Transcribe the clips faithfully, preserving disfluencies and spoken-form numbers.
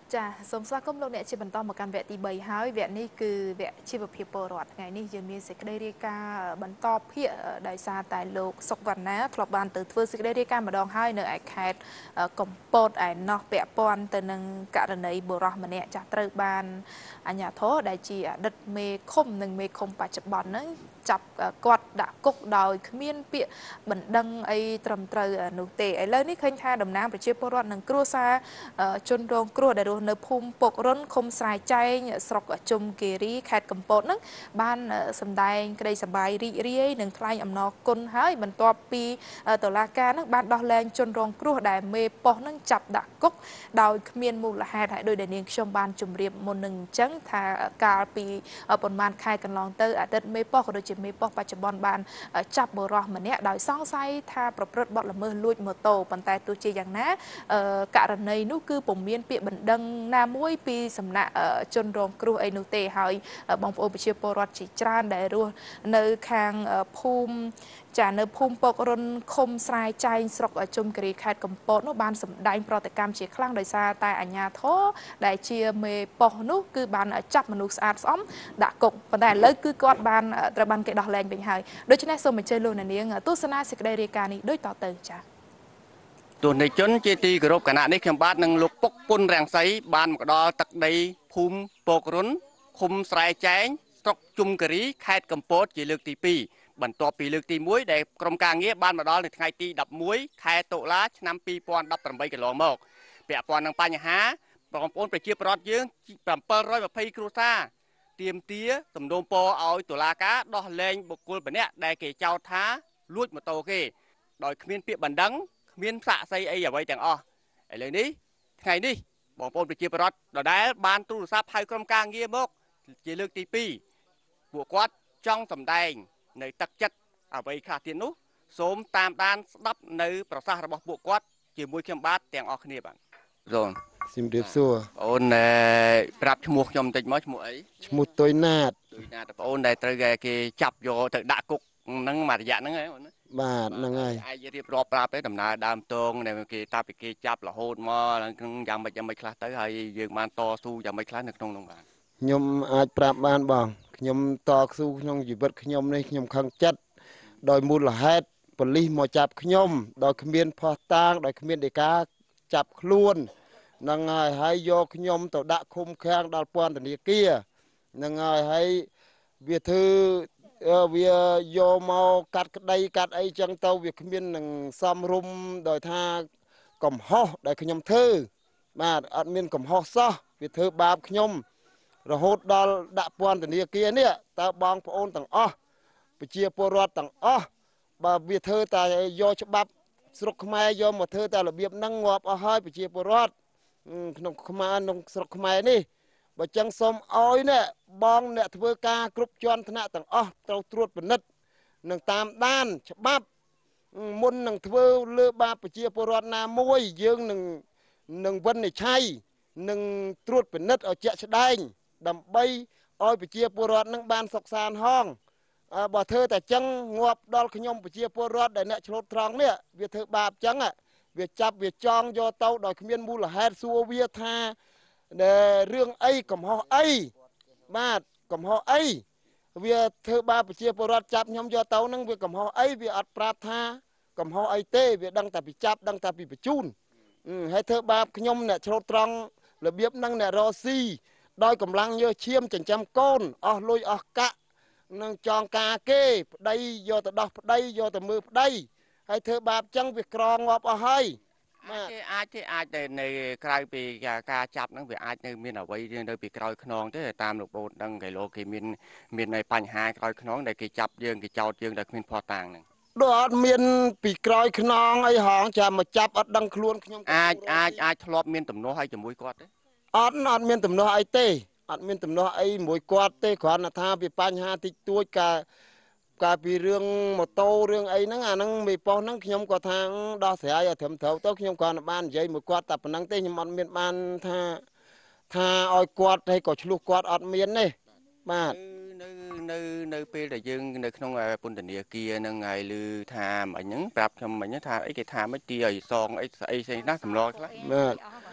ចាសូមស្វាគមន៍លោកអ្នកជាបន្តមកកាន់វគ្គទីបីហើយវគ្គនេះគឺវគ្គជីវភាពពលរដ្ឋថ្ងៃនេះយើងមានសេចក្តីរាយការណ៍បន្តភាគដោយសារតែលោកសុកវណ្ណាធ្លាប់បានទៅធ្វើសេចក្តីរាយការណ៍ម្ដងហើយនៅឯខេត្តកំពតឯណោះពាក់ព័ន្ធទៅនឹងករណីបុរសម្នាក់ចាស់ត្រូវបានអាជ្ញាធរដែលជាអតីតមេឃុំនិងមេឃុំបច្ចុប្បន្នហ្នឹងចាប់គាត់ដាក់គុកដោយគ្មានពាក្យបណ្ដឹងអីត្រឹមត្រូវនោះទេឥឡូវនេះឃើញថាតំណាងប្រជាពលរដ្ឋនិងគ្រួសារជនរងគ្រោះដែលរស់នៅភូមិពុករុនឃុំស្រែចែងស្រុកជុំគិរីខេត្តកំពតហ្នឹងបានសម្ដែងក្តីសប្បាយរីករាយនិងថ្លែងអំណរគុណហើយបន្ទាប់ពីតុលាការហ្នឹងបានដោះលែងជនរងគ្រោះដែលមេប៉ុស្តិ៍ហ្នឹងចាប់ដាក់គុកដោយគ្មានមូលហេតុហើយដោយដែលនាងខ្ញុំបានជម្រាបមុននឹងអញ្ចឹងថាកាលពីប្រហែលខែកន្លងទៅអតីតមេប៉ុស្តិ៍ក៏ដូចជាមេប៉ុស្តិ៍បច្ចុប្បន្នបានចាប់បុរសម្នាក់ដោយសង្ស័យថាប្រព្រឹត្តបទល្មើសលួចម៉ូតូប៉ុន្តែទោះជាយ៉ាងណាករណីនោះគឺពុំមានពាក្យបណ្ដឹងណាមួយពីសំណាក់ជនរងគ្រោះអីនោះទេហើយបងប្អូនប្រជាពលរដ្ឋជាច្រើនដែលរស់នៅខាងភូមិចានៅភូមិពុករុនឃុំស្រែចែងស្រុកជុំគិរីខេត្តកំពតនោះបានសម្ដែងប្រតិកម្មជាខ្លាំងដោយសារតែអាជ្ញាធរដែលជាមេប៉ុស្តិ៍នោះគឺបានចាប់មនុស្សស្អាតស្អំដាក់គុកប៉ុន្តែឥឡូវគឺគាត់បានត្រូវបានគេដោះលែងវិញហើយដូច្នេះសូមអញ្ជើញលោកអ្នកនាងទស្សនាសេចក្តីរាយការណ៍នេះដូចតទៅចា៎ទស្សនិកជនជាទីគោរពគណៈនេះខ្ញុំបាទនឹងលោកពុកពុនរាំងសីបានមកដល់ទឹកដីភូមិពករុនឃុំស្រែចែងស្រុកជុំគិរីខេត្តកំពតជាលើកទីពីរបន្ទាប់ពីលើកទីមួយដែលក្រុមការងារបានមកដល់នៅថ្ងៃទីដប់មួយខែតុលាឆ្នាំពីរពាន់ដប់ប្រាំបីកន្លងមកពាក់ព័ន្ធនឹងបញ្ហាបងប្អូនប្រជាពលរដ្ឋយើងbảy trăm hai mươiគ្រួសារទាមទារសំណូមពរឲ្យតុលាការដោះលែងបុគ្គលម្នាក់ដែលគេចោទថាលួចម៉ូតូគេដោយគ្មានពាក្យបណ្ដឹងគ្មានសាក្សីអីអ្វីទាំងអស់ឥឡូវនេះថ្ងៃនេះបងប្អូនប្រជាពលរដ្ឋដដែលបានទូរស័ព្ទហៅក្រុមការងារមកជាលើកទីពីរពួកគាត់ចង់សម្ដែងនៅទឹកចិត្តអ្វីខ្លះទៀតនោះសូមតាមដានស្ដាប់នៅប្រសាសន៍របស់ពួកគាត់ជាមួយខ្ញុំបាទទាំងអស់គ្នាបាទសូមជំរាបសួរបងអូនប្រាប់ឈ្មោះខ្ញុំបន្តិចមកឈ្មោះអីឈ្មោះទុយណាតទុយណាតបងអូនដែលត្រូវគេចាប់យកទៅដាក់គុកហ្នឹងមួយរយៈហ្នឹងហ៎បងបាទហ្នឹងហើយអាចរៀបរាប់ប្រាប់ទេដំណើរដើមតងដែលគេតាពីគេចាប់រហូតមកហ្នឹងយ៉ាងម៉េចយ៉ាងម៉េចខ្លះទៅហើយយើងបានតស៊ូយ៉ាងម៉េចខ្លះនៅក្នុងនោះបាទខ្ញុំអាចប្រាប់បានបងខ្ញុំតស៊ូក្នុងជីវិតខ្ញុំនេះខ្ញុំខឹងចិត្តដោយមូលហេតុប៉ូលីសមកចាប់ខ្ញុំដោយគ្មានភស្តុតាងដោយគ្មានដីកាចាប់ខ្លួនហ្នឹងហើយហើយយកខ្ញុំទៅដាក់ឃុំឃាំងដល់ពន្ធនាគារហ្នឹងហើយហើយវាធ្វើវាយកមកកាត់ក្តីកាត់អីចឹងទៅវាគ្មាននឹងសំរុំដោយថាកំហុសដែលខ្ញុំធ្វើបាទអត់មានកំហុសសោះវាធ្វើបាបខ្ញុំរហូតដល់ដាក់ពន្ធនាគារនេះតើបងប្អូនទាំងអស់ប្រជាពលរដ្ឋទាំងអស់បើវាធ្វើតែយកច្បាប់ស្រុកខ្មែរយកមកធ្វើតែរបៀបហ្នឹងងាប់អស់ហើយប្រជាពលរដ្ឋក្នុងខ្មែរក្នុងស្រុកខ្មែរនេះបើចឹងសូមអោយនេះបងអ្នកធ្វើការគ្រប់ជាន់ថ្នាក់ទាំងអស់ត្រូវត្រួតពិនិត្យនឹងតាមដានច្បាប់មុននឹងធ្វើលើបាបប្រជាពលរដ្ឋណាមួយយើងនឹងនឹងវិនិច្ឆ័យនឹងត្រួតពិនិត្យឲ្យជាក់ស្ដែងដើម្បីឲ្យប្រជាពលរដ្ឋនឹងបានសុខសាន្តហងបើធ្វើតែចឹងងាប់ដល់ខ្ញុំប្រជាពលរដ្ឋដែលអ្នកឆ្លូតត្រង់នេះវាធ្វើបាបចឹងវាចាប់វាចងយកទៅដោយគ្មានមូលហេតុសួរវាថារឿងអីកំហុសអីបាទកំហុសអីវាធ្វើបាបប្រជាពលរដ្ឋចាប់ខ្ញុំយកទៅនឹងវាកំហុសអីវាអត់ប្រាប់ថាកំហុសអីទេវាដឹងតែពីចាប់ដឹងតែពីបញ្ជូនហើយធ្វើបាបខ្ញុំអ្នកឆ្លូតត្រង់របៀបហ្នឹងអ្នករស់ស៊ីដោយកម្លាំងញើសឈាមចិញ្ចឹមកូនអស់លុយអស់កាក់នឹងចងការគេប្តីយកទៅដោះប្តីយកទៅមើលប្តីហើយធ្វើបាបចឹងវាក្រងាប់អស់ហើយគេអាចទេអាចតែនៅក្រៅពីការចាប់ហ្នឹងវាអាចនៅមានអ្វីនៅពីក្រោយខ្នងទេតាមលោកបងដឹងគេលោកគេមានមាននៅបញ្ហាក្រោយខ្នងដែលគេចាប់យើងគេចោទយើងដែលគ្មានភស្តុតាងហ្នឹងដូចអត់មានពីក្រោយខ្នងអីហងចាំមកចាប់អត់ដឹងខ្លួនខ្ញុំអាចអាចអាចធ្លាប់មានទំនាស់ឲ្យជាមួយគាត់ទេអត់អត់មានទំនាស់អីទេអត់មានទំនាស់អីមួយគាត់ទេគ្រាន់តែថាវាបញ្ហាតិចតួចកាកាលពីរឿងម៉ូតូរឿងអីហ្នឹងអាហ្នឹងមេប៉ុស្ហ្នឹងខ្ញុំក៏ថាដោះស្រាយឲ្យត្រឹមត្រូវទៅខ្ញុំគ្រាន់តែបាននិយាយមួយគាត់តែប៉ុណ្្នឹងទេខ្ញុំអត់មានបានថាថាឲ្យគាត់ហើយក៏ឆ្លោះគាត់អត់មានទេបាទនៅនៅនៅពេលដែលយើងនៅក្នុងពន្ធនាគារហ្នឹងហើយឮថាមិញហ្នឹងប្រាប់ខ្ញុំមិញថាអីគេថាមិនទីឲ្យសងអីស្អីផ្សេងណាស់សម្លខ្លះបាទ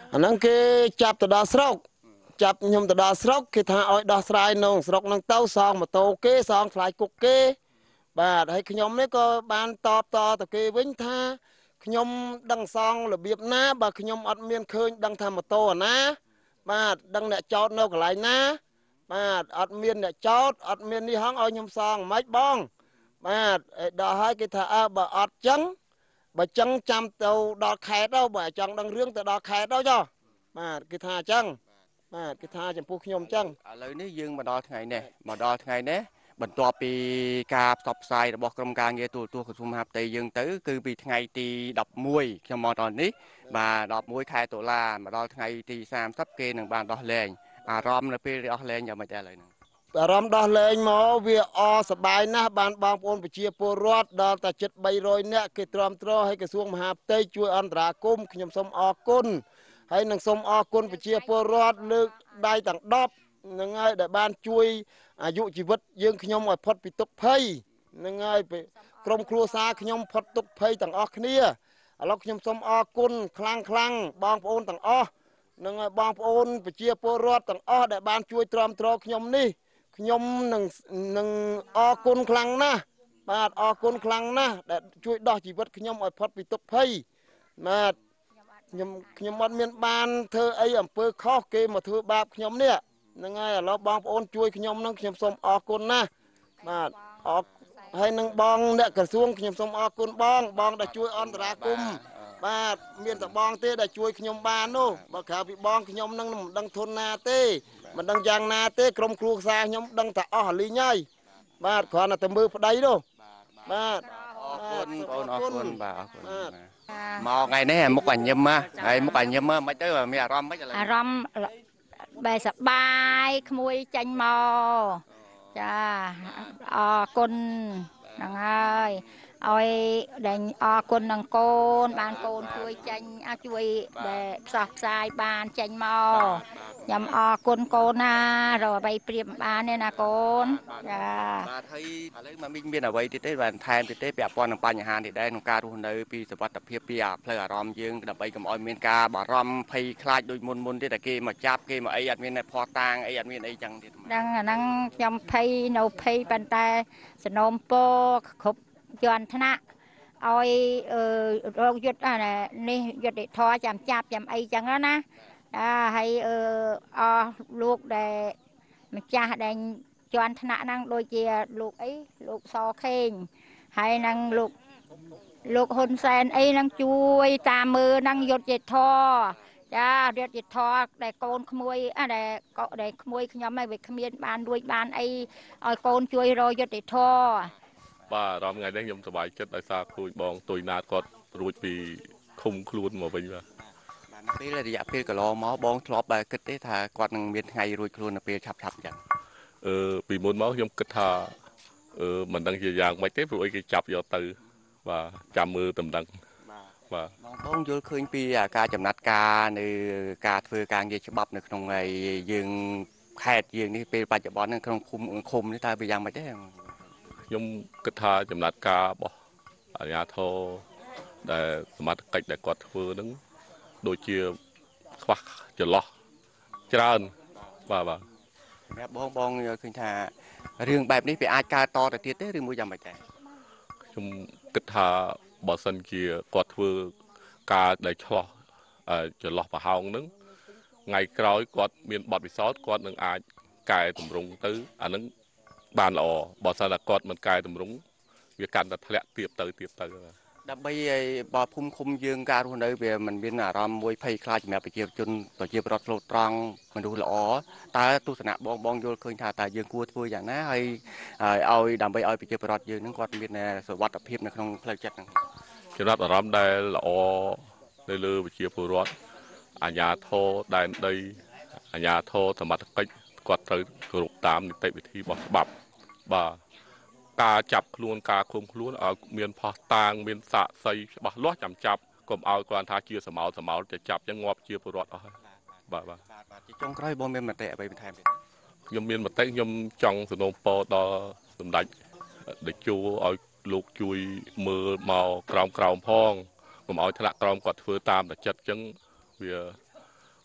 អាហ្នឹងគេចាប់ទៅដល់ស្រុកចាប់ខ្ញុំទៅដល់ស្រុកគេថាឲ្យដោះស្រាយនៅស្រុកហ្នឹងទៅសងម៉ូតូគេសងថ្លៃគុកគេបាទហើយខ្ញុំនេះក៏បានតបតទៅគេវិញថាខ្ញុំដឹងសងរបៀបណាបើខ្ញុំអត់មានឃើញដឹងថាម៉ូតូអាណាបាទដឹងអ្នកចោតនៅកន្លែងណាបាទអត់មានអ្នកចោតអត់មាននេះហងឲ្យខ្ញុំសងមិនបងបាទដល់ហើយគេថាអើបើអត់ចឹងបើចឹងចាំទៅដល់ខេត្តទៅបើចង់ដឹងរឿងទៅដល់ខេត្តទៅចុះបាទគេថាចឹងបាទគេថាចំពោះខ្ញុំចឹងឥឡូវនេះយើងមកដល់ថ្ងៃនេះមកដល់ថ្ងៃនេះបន្ទាប់ពីការផ្សព្វផ្សាយរបស់ក្រុមការងារទូរទស្សន៍ក្រសួងមហាផ្ទៃយើងទៅគឺពីថ្ងៃទីដប់មួយខ្ញុំមកដល់នេះបាទដប់មួយខែតុលាមកដល់ថ្ងៃទីសាមសិបគេនឹងបានដោះលែងអារម្មណ៍នៅពេលដោះលែងយ៉ាងម៉េចដែរឥឡូវហ្នឹងអារម្មណ៍ដោះលែងមកវាអសប្បាយណាស់បានបងប្អូនប្រជាពលរដ្ឋដល់តែជិតបីរយនាក់គេទ្រាំទ្រឲ្យក្រសួងមហាផ្ទៃជួយអន្តរាគមន៍ខ្ញុំសូមអរគុណហើយនឹងសូមអរគុណប្រជាពលរដ្ឋលើកដៃទាំងដប់នឹងហើយដែលបានជួយអាយុជីវិតយើងខ្ញុំឲ្យផុតពីទុក្ខភ័យនឹងហើយក្រុមគ្រួសារខ្ញុំផុតទុក្ខភ័យទាំងអស់គ្នាឥឡូវខ្ញុំសូមអរគុណខ្លាំងខ្លាំងបងប្អូនទាំងអស់នឹងបងប្អូនប្រជាពលរដ្ឋទាំងអស់ដែលបានជួយទ្រាំទ្រខ្ញុំនេះខ្ញុំនឹងនឹងអរគុណខ្លាំងណាស់បាទអរគុណខ្លាំងណាស់ដែលជួយដោះជីវិតខ្ញុំឲ្យផុតពីទុក្ខភ័យបាទខ្ញុំខ្ញុំអត់មានបានធ្វើអីអំពើខុសគេមកធ្វើបាបខ្ញុំនេះហ្នឹងហើយឥឡូវបងប្អូនជួយខ្ញុំនឹងខ្ញុំសូមអរគុណណាស់បាទអរហើយនឹងបងអ្នកក្រសួងខ្ញុំសូមអរគុណបងបងដែលជួយអន្តរាគមន៍បាទមានតែបងទេដែលជួយខ្ញុំបាននោះបើក្រៅពីបងខ្ញុំនឹងមិនដឹងធនណាទេមិនដឹងយ៉ាងណាទេក្រុមគ្រួសារខ្ញុំដឹងតែអស់លីងហើយបាទគ្រាន់តែទៅមើលប្តីនោះបាទអរគុណបងអរគុណបាទអរគុណមកថ្ងៃនេះមុខអញឹមហើយមុខអញឹមមិនទៅមានអារម្មណ៍មិនឥឡូវអារម្មណ៍បែបសប្បាយក្មួយចាញ់មកចាអរគុណហ្នឹងហើយឲ្យដែលអរគុណនឹងកូនបានកូនជួយចាញ់ជួយដែលផ្សះផ្សាយបានចាញ់មកខ្ញុំអរគុណកូនណារកអ្វីព្រៀបបានទេណាកូនចាបាទហើយឥឡូវមកមីងមានអ្វីទៀតទេបាទថែមទៀតទេពាក់ព័ន្ធនឹងបញ្ហានេះដែរក្នុងការរស់នៅពីសុវត្ថិភាពពីផ្លូវអារម្មណ៍យើងដើម្បីកុំឲ្យមានការបារម្ភភ័យខ្លាចដូចមុនមុនទេតែគេមកចាប់គេមកអីអត់មានផោះតាងអីអត់មានអីចឹងទៀតហ្នឹងអាហ្នឹងខ្ញុំភ័យនៅភ័យប៉ុន្តែសនំពរគ្រប់ជាន់ថ្នាក់ឲ្យរោគយុទ្ធនេះយុទ្ធធរចាំចាប់ចាំអីចឹងណាអាហើយអឺអស់លោកដែលម្ចាស់ដែលជាន់ថ្នាក់ហ្នឹងដូចជាលោកអីលោកសខេងហើយនឹងលោកលោកហ៊ុនសែនអីហ្នឹងជួយតាមមើលហ្នឹងយុទ្ធធរចាយុទ្ធធរដែលកូនក្មួយអាដែលដែលក្មួយខ្ញុំឯងវាគ្មានបានរួចបានអីឲ្យកូនជួយរយុទ្ធធរបាទអារម្មណ៍ថ្ងៃនេះខ្ញុំសប្បាយចិត្តដោយសារគួយបងទុយណាតគាត់រួចពីឃុំខ្លួនមកវិញបាទបាទពេលរយៈពេលកន្លងមកបងធ្លាប់បែរគិតទេថាគាត់នឹងមានថ្ងៃរួចខ្លួននៅពេលឆាប់ឆាប់អញ្ចឹងអឺពីមុនមកខ្ញុំគិតថាអឺមិនដឹងជាយ៉ាងម៉េចទេព្រោះអីគេចាប់យកទៅបាទចាំមើលតំណឹងបាទបងបងយល់ឃើញពីការចំណាត់ការនៅការធ្វើការងារច្បាប់នៅក្នុងយើងខេត្តយើងនេះពេលបច្ចុប្បន្ននៅក្នុងឃុំឃុំនេះតើវាយ៉ាងម៉េចទេខ្ញុំគិតថាចំណាត់ការរបស់អាជ្ញាធរដែលសមត្ថកិច្ចដែលគាត់ធ្វើហ្នឹងដូចជាខ្វះចន្លោះច្រើនបាទបាទសម្រាប់បងបងឃើញថារឿងបែបនេះវាអាចកើតតទៅទៀតទេឬមួយយ៉ាងម៉េចដែរខ្ញុំគិតថាបើសិនជាគាត់ធ្វើការដែលឆ្លោះចន្លោះប្រហោងហ្នឹងថ្ងៃក្រោយគាត់មានបទពិសោធន៍គាត់នឹងអាចកែតម្រង់ទៅអាហ្នឹងបានល្អបើសិនតែគាត់មិនកែតម្រង់វាកាន់តែធ្លាក់ទៀបទៅទៀបទៅដើម្បីឲ្យបើភូមិឃុំយើងការរស់នៅវាមិនមានអារម្មណ៍មួយភ័យខ្លាចសម្រាប់ប្រជាជនប្រជាពលរដ្ឋស្លូតត្រង់មនុស្សល្អតើទស្សនៈបងបងយល់ឃើញថាតើយើងគួរធ្វើយ៉ាងណាហើយឲ្យដើម្បីឲ្យប្រជាពលរដ្ឋយើងនឹងគាត់មានសុវត្ថិភាពនៅក្នុងផ្លូវចិត្តហ្នឹងចំណាប់អារម្មណ៍ដែលល្អនៅលើប្រជាពលរដ្ឋអាជ្ញាធរដែនដីអាជ្ញាធរសមត្ថកិច្ចគាត់ត្រូវគោរពតាមនីតិវិធីរបស់ច្បាប់បាទការចាប់ខ្លួនការឃុំខ្លួនឲ្យមានផោះតាងមានសាកសីច្បាស់លាស់ចាំចាប់កុំឲ្យគាត់ថាជាសមោលសមោលទៅចាប់ចឹងងាប់ជាពលរដ្ឋអស់ហើយបាទបាទបាទជាចុងក្រោយបងមានមតិអ្វីបន្ថែមទៀតខ្ញុំមានមតិខ្ញុំចង់សនំពរដល់សម្ដេចតេជោឲ្យលោកជួយមើលមកក្រោមក្រោមផងកុំឲ្យថ្នាក់ក្រោមគាត់ធ្វើតាមតែចិត្តចឹងវា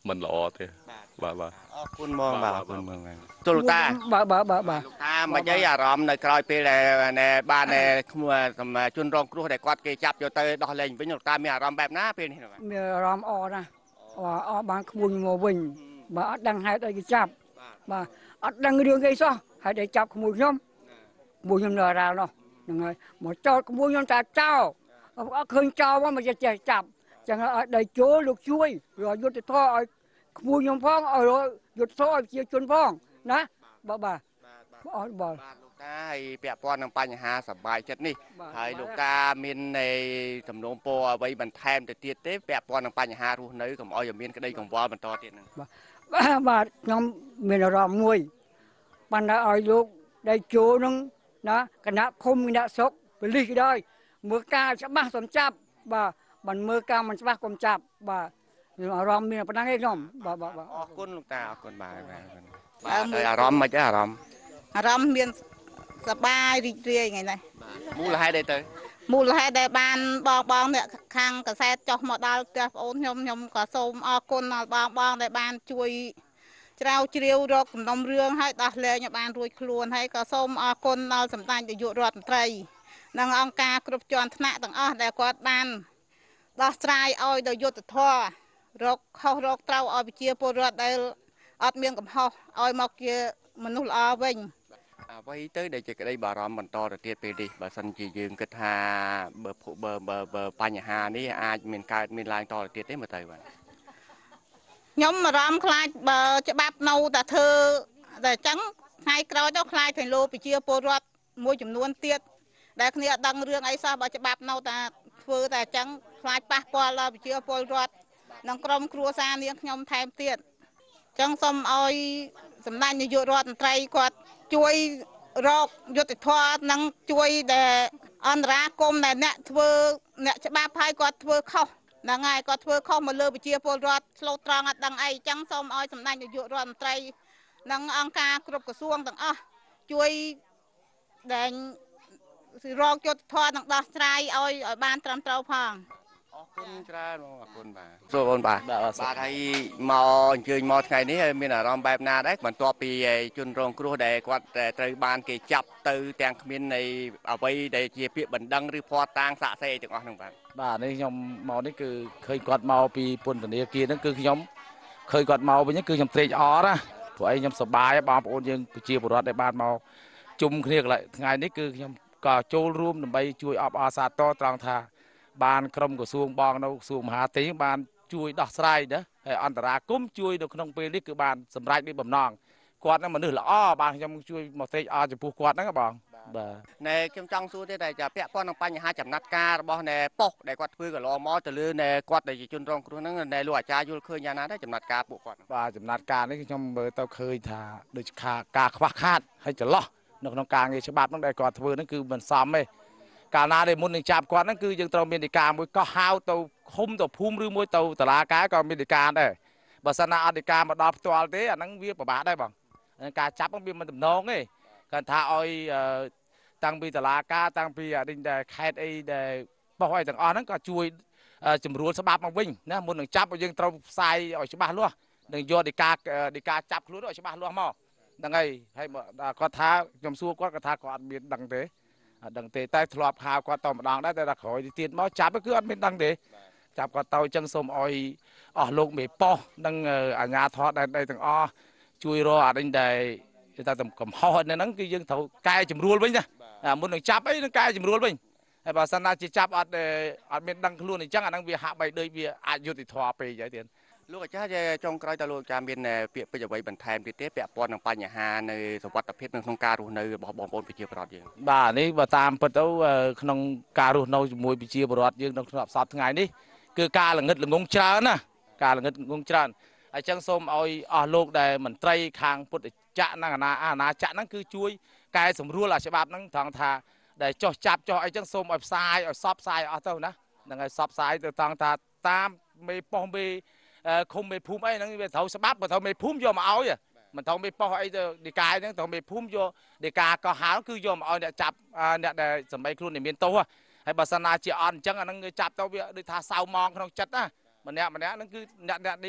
មិនល្អទេបាទបាទអរគុណមកបាទអរគុណមកទូលតាបាទបាទបាទបាទលោកតាមិនអីអារម្មណ៍នៅក្រោយពេលដែលបានឈ្មោះជនរងគ្រោះដែលគាត់គេចាប់យកទៅដោះលែងវិញលោកតាមានអារម្មណ៍បែបណាពេលនេះមានអារម្មណ៍អណាស់អអបានក្មួយមកវិញបាទអត់ដឹងហេតុអីគេចាប់បាទអត់ដឹងរឿងអីសោះហេតុអីចាប់ក្មួយខ្ញុំក្មួយខ្ញុំនៅរ៉ាល់នោះហ្នឹងហើយមកចោតក្មួយខ្ញុំថាចោលអត់ឃើញចោលមកមកចេះចាប់ចឹងឲ្យដៃចូលលោកជួយរយុទ្ធធរឲ្យក្មួយខ្ញុំផងឲ្យយុទ្ធធរឲ្យជាជនផងណាបាទបាទអរបាទលោកតាហើយពាក់ព័ន្ធនឹងបញ្ហាសប្បាយចិត្តនេះហើយលោកតាមាននៃសំណូមពរអ្វីបន្ថែមទៅទៀតទេពាក់ព័ន្ធនឹងបញ្ហារស់នៅកុំឲ្យមានក្តីកង្វល់បន្តទៀតហ្នឹងបាទបាទខ្ញុំមានអារម្មណ៍មួយបានឲ្យលោកដៃចូលនឹងណាគណៈឃុំគណៈស្រុកប៉ូលីសក៏ដោយមើលការច្បាស់សំចាប់បាទបានមើលការមិនច្បាស់កុំចាប់បាទអារម្មណ៍មានប៉ុណ្ណឹងឯងខ្ញុំបាទបាទអរគុណលោកតាអរគុណបាទបាទហើយអារម្មណ៍មិនទេអារម្មណ៍អារម្មណ៍មានសប្បាយរីករាយថ្ងៃនេះមូលហេតុអីទៅមូលហេតុដែលបានបងបងអ្នកខាងកសែតចុះមកដល់ផ្ទះប្អូនខ្ញុំខ្ញុំក៏សូមអរគុណដល់បងបងដែលបានជួយច្រាវជ្រាវរកសំណុំរឿងឲ្យដោះលែងឲ្យបានរួចខ្លួនហើយក៏សូមអរគុណដល់សម្ដេចនាយករដ្ឋមន្ត្រីនិងអង្គការគ្រប់ជាន់ថ្នាក់ទាំងអស់ដែលគាត់បានដោះស្រាយឲ្យដោយយុត្តិធម៌រកខុសរកត្រូវឲ្យប្រជាពលរដ្ឋដែលអត់មានកំហុសឲ្យមកជាមនុស្សល្អវិញអ្វីទៅដែលជាក្តីបារម្ភបន្តទៅទៀតពេលនេះបើសិនជាយើងគិតថាបើបើបើបញ្ហានេះអាចមានកើតមានឡើងតទៅទៀតទេមើលទៅបាទខ្ញុំអារម្មណ៍ខ្លាចបើច្បាប់នៅតែធ្វើតែអញ្ចឹងថ្ងៃក្រោយទៅខ្លាចទៅលោកប្រជាពលរដ្ឋមួយចំនួនទៀតដែលគ្នាអត់ដឹងរឿងអីសោះបើច្បាប់នៅតែធ្វើតែអញ្ចឹងខ្លាចប៉ះពាល់ដល់ប្រជាពលរដ្ឋនិងក្រុមគ្រួសារនាងខ្ញុំថែមទៀតអញ្ចឹងសូមឲ្យសម្ដេចនាយករដ្ឋមន្ត្រីគាត់ជួយរកយុត្តិធម៌និងជួយដែលអន្តរាគមន៍ដែលអ្នកធ្វើអ្នកច្បាប់ឲ្យគាត់ធ្វើខុសហ្នឹងហើយគាត់ធ្វើខុសមកលើប្រជាពលរដ្ឋឆ្លូតត្រង់អត់ដឹងអីអញ្ចឹងសូមឲ្យសម្ដេចនាយករដ្ឋមន្ត្រីនិងអង្គការគ្រប់ក្រសួងទាំងអស់ជួយដែលរកយុត្តិធម៌និងដោះស្រាយឲ្យឲ្យបានត្រឹមត្រូវផងអរគុណច្រើនបងអរគុណបាទសូមអូនបាទបាទហើយមកអញ្ជើញមកថ្ងៃនេះមានអារម្មណ៍បែបណាដែរបន្ទាប់ពីជនរងគ្រោះដែលគាត់ត្រូវបានគេចាប់ទៅទាំងគ្មាននៃអ្វីដែលជាពាក្យបណ្ដឹងឬភ័ស្តុតាងសាក់សេអីទាំងអស់ហ្នឹងបាទបាទនេះខ្ញុំមកនេះគឺឃើញគាត់មកពីពន្ធនាគារហ្នឹងគឺខ្ញុំឃើញគាត់មកវិញគឺខ្ញុំត្រេកអរណាព្រោះអីខ្ញុំសប្បាយបងប្អូនយើងប្រជាពលរដ្ឋដែលបានមកជុំគ្នាកន្លែងថ្ងៃនេះគឺខ្ញុំក៏ចូលរួមដើម្បីជួយអបអរសាទរត្រង់ថាបានក្រុមក្រសួងបងនៅក្រសួងមហាផ្ទៃបានជួយដោះស្រាយណាហើយអន្តរាគមជួយនៅក្នុងពេលនេះគឺបានសម្រេចដោយបំណងគាត់នឹងមនុស្សល្អបានខ្ញុំជួយមកត្រេកអរចំពោះគាត់ហ្នឹងបងបាទណែខ្ញុំចង់សួរទេតែចាពាក់ព័ន្ធនឹងបញ្ហាចំណាត់ការរបស់ណែប៉ុស្តិ៍ដែលគាត់ធ្វើកន្លងមកទៅលើណែគាត់ដែលជាជនរងគ្រោះហ្នឹងណែលោកអាចារ្យយល់ឃើញយ៉ាងណាដែរចំណាត់ការពួកគាត់បាទចំណាត់ការនេះខ្ញុំមើលទៅឃើញថាដូចការខ្វះខាតហើយចន្លោះនៅក្នុងការងារច្បាប់ហ្នឹងដែលគាត់ធ្វើហ្នឹងគឺមិនសមទេកាលណាដែលមុននឹងចាប់គាត់ហ្នឹងគឺយើងត្រូវមានដីកាមួយកោះហៅទៅឃុំទៅភូមិឬមួយទៅតុលាការក៏មានដីកាដែរបើសិនណាអធិការមកដល់ផ្ទាល់ទេអាហ្នឹងវាពិបាកដែរបងការចាប់ហ្នឹងវាមិនតំណងទេគាត់ថាឲ្យតាំងពីតុលាការតាំងពីអានេះដែលខេត្តអីដែលបោះអីទាំងអស់ហ្នឹងក៏ជួយជំរួលច្បាប់មកវិញណាមុននឹងចាប់យើងត្រូវផ្សាយឲ្យច្បាស់លាស់នឹងយកដីកាដីកាចាប់ខ្លួនឲ្យច្បាស់លាស់មកហ្នឹងហើយហើយគាត់ថាខ្ញុំសួរគាត់គាត់ថាគាត់អត់មានដឹងទេអត់ដឹងទេតែធ្លាប់ហៅគាត់តម្ដងដែរតែដល់ក្រោយទៀតមកចាប់គឺអត់មានដឹងទេចាប់គាត់ទៅអញ្ចឹងសូមឲ្យអស់លោកមេប៉ោះនិងអាជ្ញាធរដែរទាំងអស់ជួយរកអានេះដែរតែកំហុសនៅហ្នឹងគឺយើងត្រូវកែសម្រួលវិញណាមុននឹងចាប់អីនឹងកែសម្រួលវិញហើយបើសិនណាជាចាប់អត់អត់មានដឹងខ្លួនអញ្ចឹងអាហ្នឹងវាហាក់បីដូចវាអាចយុត្តិធម៌ពេកហើយទៀតលោកអាចារ្យចុងក្រោយតើលោកអាចារ្យមានពាក្យពេចន៍អ្វីបន្ថែមទៀតទេពាក់ព័ន្ធនឹងបញ្ហានៅសុវត្ថិភាពនៅក្នុងការរស់នៅរបស់បងប្អូនប្រជាពលរដ្ឋយើងបាទនេះបើតាមពិតទៅក្នុងការរស់នៅជាមួយប្រជាពលរដ្ឋយើងនៅក្នុងសប្តាហ៍ថ្ងៃនេះគឺការល្ងឹតល្ងងច្រើនណាការល្ងឹតល្ងងច្រើនអញ្ចឹងសូមឲ្យអស់លោកដែលមន្ត្រីខាងពុទ្ធចក្រនិងអាណាអាណាចក្រហ្នឹងគឺជួយកែសម្រួលអាច្បាប់ហ្នឹងត្រង់ថាដែលចោះចាប់ចោះអីចឹងសូមឲ្យផ្សាយឲ្យសបផ្សាយអស់ទៅណាហ្នឹងហើយសបផ្សាយទៅត្រង់ថាតាមមេប៉ុស្តិ៍មេឃុំមេភូមិអីហ្នឹងវាត្រូវច្បាប់បើត្រូវមេភូមិយកមកឲ្យមិនត្រូវមេប៉ុស្តិ៍អីទៅឌីកាយហ្នឹងត្រូវមេភូមិយកឌីកាកោះហៅគឺយកមកឲ្យអ្នកចាប់អ្នកដែលសម្ដីខ្លួនដែលមានទោសហើយបើសិនណាជាអត់អញ្ចឹងអាហ្នឹងចាប់ទៅវាដូចថាសៅម៉ងក្នុងចិត្តណាម្នាក់ម្នាក់ហ្នឹងគឺអ្នកអ្នកនេះ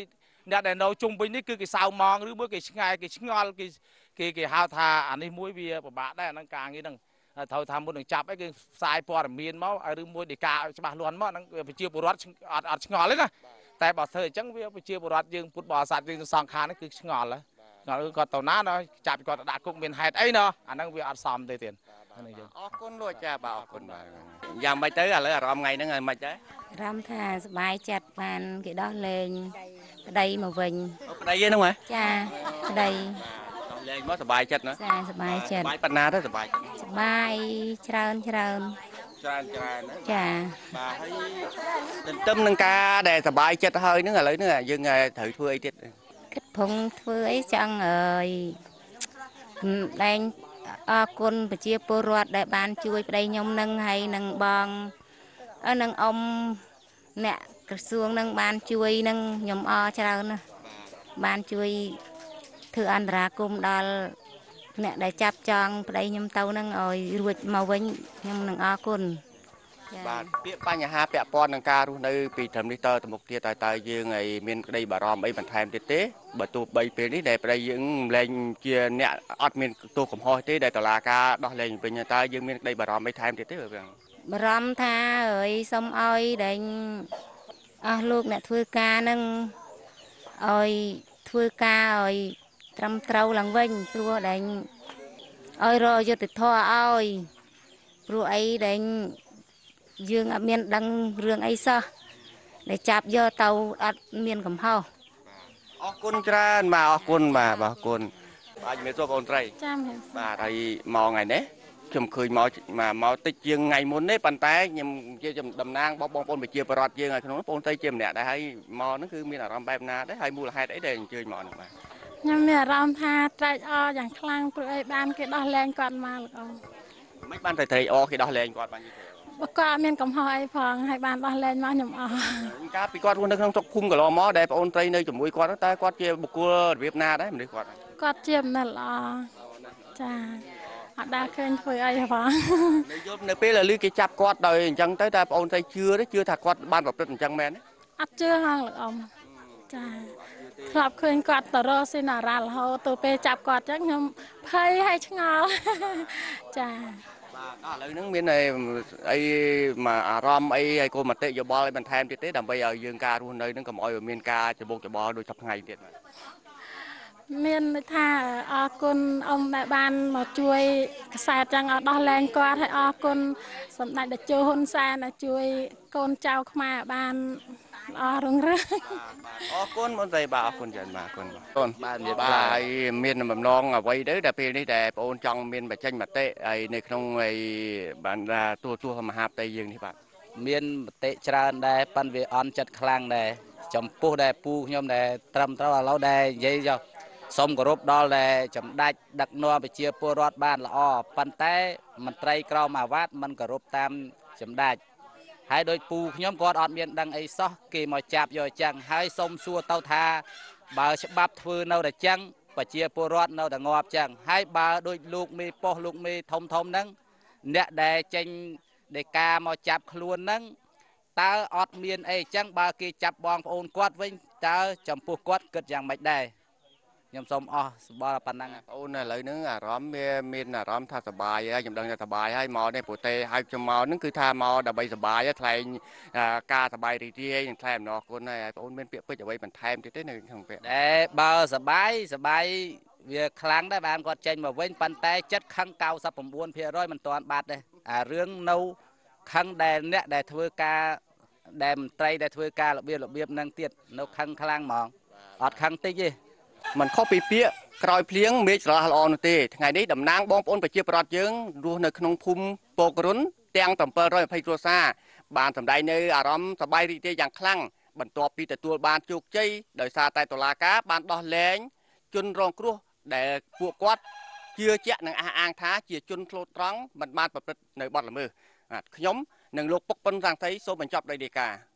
អ្នកដែលនៅជុំវិញនេះគឺគេសៅម៉ងឬមួយគេឆ្ងាយគេឆ្ងល់គេគេគេហៅថាអានេះមួយវាពិបាកដែរអាហ្នឹងការងារហ្នឹងត្រូវថាមុននឹងចាប់អីគឺផ្សាយព័ត៌មានមកឬមួយដេកាច្បាស់លាស់មកហ្នឹងប្រជាពលរដ្ឋអត់អត់ឆ្ងល់ទេណាតែបើធ្វើអញ្ចឹងវាប្រជាពលរដ្ឋយើងពុទ្ធបរិស័ទយើងសង្ខារនេះគឺឆ្ងល់ហើយគាត់ទៅណាចាប់គាត់ទៅដាក់គុកមានហេតុអីណោះអាហ្នឹងវាអត់សមទេទៀតហ្នឹងយើងអរគុណលោកអាចារ្យបាទអរគុណបាទយ៉ាងម៉េចទៅឥឡូវអារម្មណ៍ថ្ងៃហ្នឹងហើយម៉េចដែរអារម្មណ៍ថាសប្បាយចិត្តបានគេដោះលែងប្តីមកវិញប្តីហ្នឹងហ៎ចាប្តីដោះលែងមកសប្បាយចិត្តណាចាសប្បាយចិត្តសប្បាយប៉ុណ្ណាទៅសប្បាយចិត្តសប្បាយច្រើនច្រើនច្រើនច្រើនចាបាទហើយទន្ទឹមនឹងការដែលសប្បាយចិត្តហើយហ្នឹងឥឡូវនេះយើងត្រូវធ្វើអីទៀតគិតផងធ្វើអីចង់អើយដែងអរគុណប្រជាពលរដ្ឋដែលបានជួយប្តីខ្ញុំនឹងហើយនឹងបងនឹងអ៊ំអ្នកក្រសួងនឹងបានជួយនឹងខ្ញុំអរច្រើនណាស់បានជួយធ្វើអន្តរាគមន៍ដល់អ្នកដែលចាប់ចងប្តីខ្ញុំទៅនឹងឲ្យរួចមកវិញខ្ញុំនឹងអរគុណបាទពាក្យបញ្ហាពាក់ព័ន្ធនឹងការរស់នៅពីត្រឹមនេះតទៅមុខទៀតតើតើយើងឲ្យមានក្តីបារម្ភអីបន្ថែមទៀតទេបើទោះបីពេលនេះដែលប្តីយើងលែងជាអ្នកអត់មានទោសកំហុសទេដែលតុលាការដោះលែងវិញតើយើងមានក្តីបារម្ភអីថែមទៀតទេបងបារម្ភថាអើយសុំឲ្យដែលអស់លោកអ្នកធ្វើការនឹងឲ្យធ្វើការឲ្យត្រឹមត្រូវឡើងវិញព្រោះដែលឲ្យរកយុត្តិធម៌ឲ្យព្រោះអីដែលយើងអត់មានដឹងរឿងអីសោះដែលចាប់យកទៅអត់មានកំហុសអរគុណច្រើនបាទអរគុណបាទអរគុណបាទជំរាបសួរបងស្រីចា៎បាទហើយមកថ្ងៃនេះខ្ញុំឃើញមកមកតិចជាងថ្ងៃមុនទេប៉ុន្តែខ្ញុំជាតំណាងបងប្អូនប្រជាពលរដ្ឋយើងនៅក្នុងនោះបងស្រីជាម្នាក់ដែរហើយមកហ្នឹងគឺមានអារម្មណ៍បែបណាដែរហើយមូលហេតុអីដែលអញ្ជើញមកហ្នឹងបាទខ្ញុំមានអារម្មណ៍ថាត្រេកអរយ៉ាងខ្លាំងព្រោះអីបានគេដោះលែងគាត់មកលោកអូនមិនបានតែត្រេកអរគេដោះលែងគាត់បានយីបើគាត់អត់មានកំហុសអីផងហើយបានដោះលែងមកខ្ញុំអរកាលពីគាត់រស់នៅក្នុងស្រុកភូមិកន្លងមកដែលបងអូនត្រីនៅជាមួយគាត់តែគាត់ជាបុគ្គលរបៀបណាដែរមនុស្សគាត់គាត់ជាមនុស្សល្អចាអត់ដែលឃើញធ្វើអីផងនៅយប់នៅពេលដែលឮគេចាប់គាត់ដោយអញ្ចឹងទៅតែបងអូនត្រីជឿទេជឿថាគាត់បានប្រព្រឹត្តអញ្ចឹងមែនទេអត់ជឿហងលោកអ៊ំចាធ្លាប់ឃើញគាត់ទៅរកស៊ីណារ៉ាល់រហូតទៅពេលចាប់គាត់អញ្ចឹងខ្ញុំភ័យហើយឆ្ងល់ចាបាទឥឡូវហ្នឹងមានអីមកអារម្មណ៍អីហើយក៏មតិយោបល់ឲ្យបន្ថែមទៀតទេដើម្បីឲ្យយើងការរស់នៅហ្នឹងកុំឲ្យមានការច្បុកច្បល់ដូចសប្តាហ៍ទៀតបាទមានន័យថាអរគុណអ៊ំដែលបានមកជួយកសែតចឹងឲ្យដោះលែងគាត់ហើយអរគុណសម្ដេចតេជោហ៊ុនសែនដែលជួយកូនចៅខ្មែរបានល្អរុងរឿងអរគុណបងស្រីបាទអរគុណច្រើនបាទអរគុណបាទបាទបាទហើយមានបំណងអ្វីទៅតែពេលនេះតែបងអូនចង់មានបញ្ចេញមតិហើយនៅក្នុងឯបានថាទូទួមហាផ្ទៃយើងនេះបាទមានមតិច្រើនដែរប៉ិនវាអន់ចិត្តខ្លាំងដែរចំពោះដែលពូខ្ញុំដែលត្រឹមត្រូវឥឡូវដែលនិយាយយកសូមគោរពដល់ដែលសម្ដេចដឹកនាំប្រជាពលរដ្ឋបានល្អប៉ុន្តែមន្ត្រីក្រមអាវ៉ាត់មិនគោរពតាមសម្ដេចហើយដោយពូខ្ញុំគាត់អត់មានដឹងអីសោះគេមកចាប់យកអញ្ចឹងហើយសូមសួរទៅថាបើច្បាប់ធ្វើនៅតែអញ្ចឹងប្រជាពលរដ្ឋនៅតែងាប់អញ្ចឹងហើយបើដូចលោកមេប៉ុស្តិ៍លោកមេធំធំហ្នឹងអ្នកដែលចេញដីកាមកចាប់ខ្លួនហ្នឹងតើអត់មានអីអញ្ចឹងបើគេចាប់បងប្អូនគាត់វិញតើចំពោះគាត់គិតយ៉ាងម៉េចដែរខ្ញុំសូមអស់សបល់ប៉ុណ្ណឹងបងអូនឥឡូវហ្នឹងអារម្មណ៍មានមានអារម្មណ៍ថាសប្បាយហើយខ្ញុំដឹងថាសប្បាយហើយមកនេះព្រោះតែហើយខ្ញុំមកហ្នឹងគឺថាមកដើម្បីសប្បាយថ្លែងការសប្បាយរីករាយនិងថ្លែងអំណរគុណហើយបងអូនមានពាក្យពេចន៍អ្វីបន្ថែមទៀតទេនៅក្នុងពាក្យដែរបើសប្បាយសប្បាយវាខ្លាំងដែរបានគាត់ចេញមកវិញប៉ុន្តែចិត្តខឹងកៅសិប៩ភាគរយមិនទាន់បាត់ទេអារឿងនៅខឹងដែលអ្នកដែលធ្វើការដែលមន្ត្រីដែលធ្វើការរបៀបរបៀបហ្នឹងទៀតនៅខឹងខ្លាំងហ្មងអត់ខឹងតិចទេมันខុសពីពាក្យក្រោយភ្លៀងមេឃស្រឡះល្អនោះទេថ្ងៃនេះតំណាងបងប្អូនប្រជាពលរដ្ឋយើងរស់នៅក្នុងភូមិពោករុនទាំង៧២០គ្រួសារបានសម្ដែងនៅអារម្មណ៍សប្បាយរីករាយយ៉ាងខ្លាំងបន្ទាប់ពីទទួលបានជោគជ័យដោយសារតែតុលាការបានដោះលែងជនរងគ្រោះដែលពួកគាត់ជឿជាក់និងអះអាងថាជាជនធ្លូតត្រង់មិនបានប្រព្រឹត្តនៅបទល្មើសខ្ញុំនិងលោកពុកប៉ុនរាំងថៃសូមបញ្ចប់ដោយដីកា